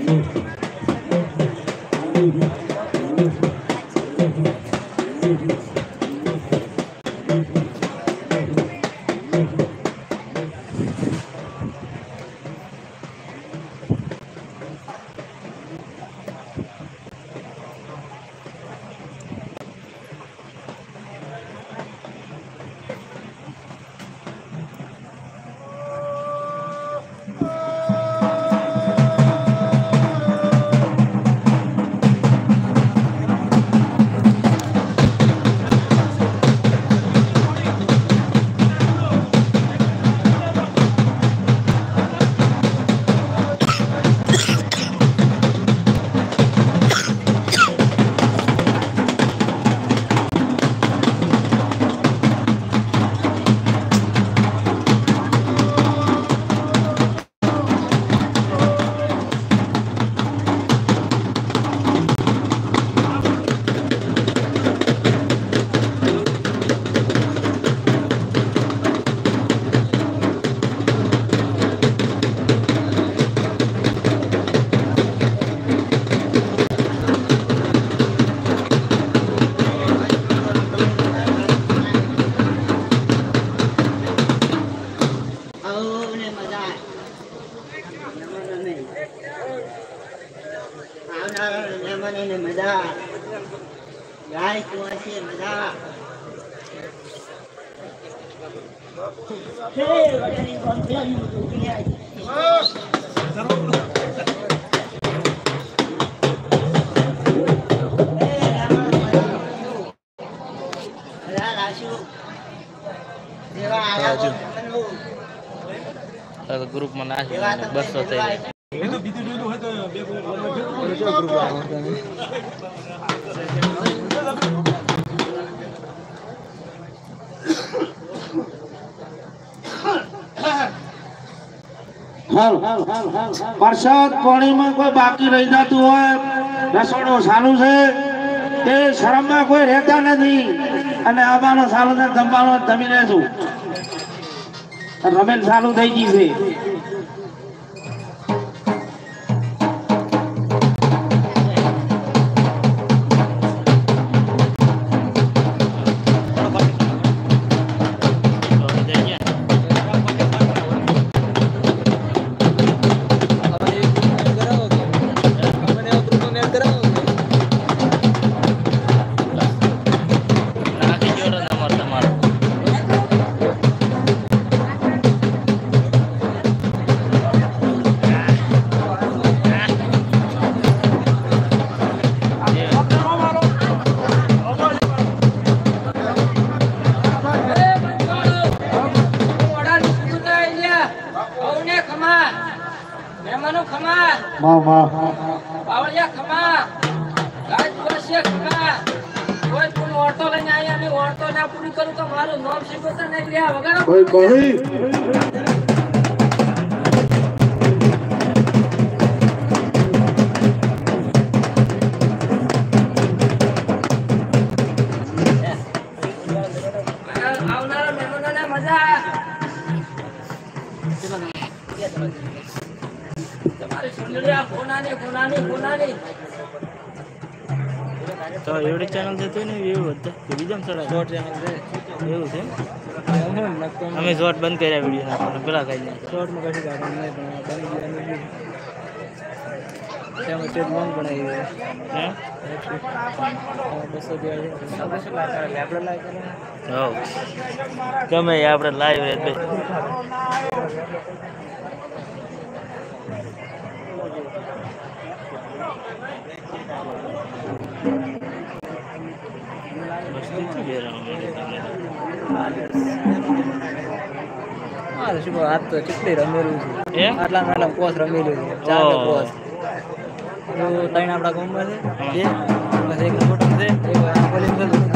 group में नाच 200 થઈ વરસાદ પાણીમાં કોઈ બાકી રહી જતું હોય રસોડો ચાલુ છે તે શરમમાં કોઈ રહેતા નથી અને આબાનો ચાલુ છે જમવાનો જમી લેશું રમેલ ચાલુ થઈ ગઈ છે કોઈ કોઈ તો એવડી ચેનલ છે તો ને એવું હતું કે બીજામ ચડા શોર્ટ ચેનલ છે એવું છે અમે શોર્ટ બંધ કર્યા વિડિયો નાખવાનો પેલા કઈ નહીં શોર્ટ માં કશું કામ નહીં પણ બંધ ગયા ત્યાં વચ્ચે લોન બનાવી હે 200 જેવા છે આપણે લાઈક કરે હો ગમે આપણે લાઈવ એટલે હાથ તો કેટલી રમેલું છે આટલા નાના પોસ રમેલું છે 4 પોસ ત્રણ આપણા ગામમાં છે એક મોટો છે એક